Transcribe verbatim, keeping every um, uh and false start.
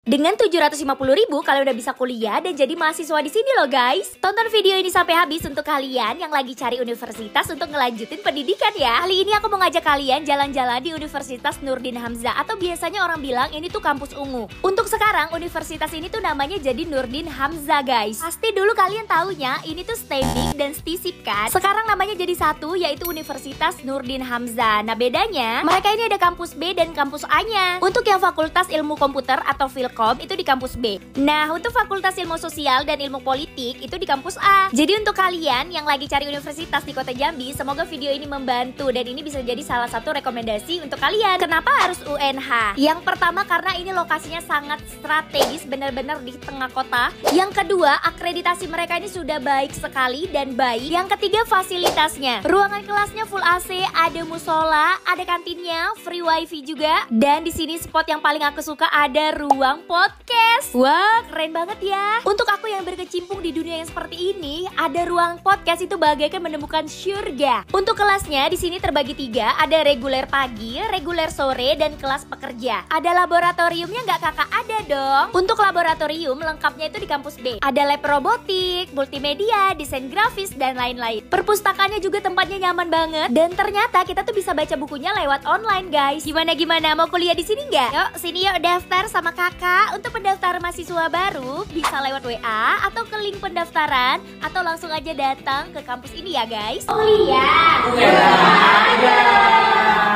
Dengan tujuh ratus lima puluh ribu kalian udah bisa kuliah dan jadi mahasiswa di sini loh guys. Tonton video ini sampai habis untuk kalian yang lagi cari universitas untuk ngelanjutin pendidikan ya. Kali ini aku mau ngajak kalian jalan-jalan di Universitas Nurdin Hamzah atau biasanya orang bilang ini tuh kampus ungu. Untuk sekarang universitas ini tuh namanya jadi Nurdin Hamzah guys. Pasti dulu kalian taunya ini tuh STEMIK dan STISIP kan. Sekarang namanya jadi satu yaitu Universitas Nurdin Hamzah. Nah bedanya mereka ini ada kampus B dan kampus A-nya. Untuk yang Fakultas Ilmu Komputer atau Filkom itu di kampus B. Nah untuk Fakultas Ilmu Sosial dan Ilmu Politik itu di kampus A. Jadi untuk kalian yang lagi cari universitas di Kota Jambi, semoga video ini membantu dan ini bisa jadi salah satu rekomendasi untuk kalian. Kenapa harus U N H? Yang pertama karena ini lokasinya sangat strategis, benar-benar di tengah kota. Yang kedua akreditasi mereka ini sudah baik sekali dan baik. Yang ketiga fasilitasnya, ruangan kelasnya full A C, ada musola, ada kantinnya, free wifi juga. Dan di sini spot yang paling aku suka ada ruang podcast. Wah keren banget ya. Untuk aku yang berkecimpung di dunia yang seperti ini, ada ruang podcast itu bagaikan menemukan surga. Untuk kelasnya di sini terbagi tiga, ada reguler pagi, reguler sore, dan kelas pekerja. Ada laboratoriumnya nggak kakak? Ada dong. Untuk laboratorium lengkapnya itu di kampus B. Ada lab robotik, multimedia, desain grafis, dan lain-lain. Perpustakaannya juga tempatnya nyaman banget. Dan ternyata kita tuh bisa baca bukunya lewat online guys. Gimana-gimana mau kuliah di sini nggak? Yuk sini yuk daftar sama kakak. Untuk pendaftar mahasiswa baru bisa lewat W A atau ke link pendaftaran atau langsung aja datang ke kampus ini ya guys. Kuliah. Kuliah.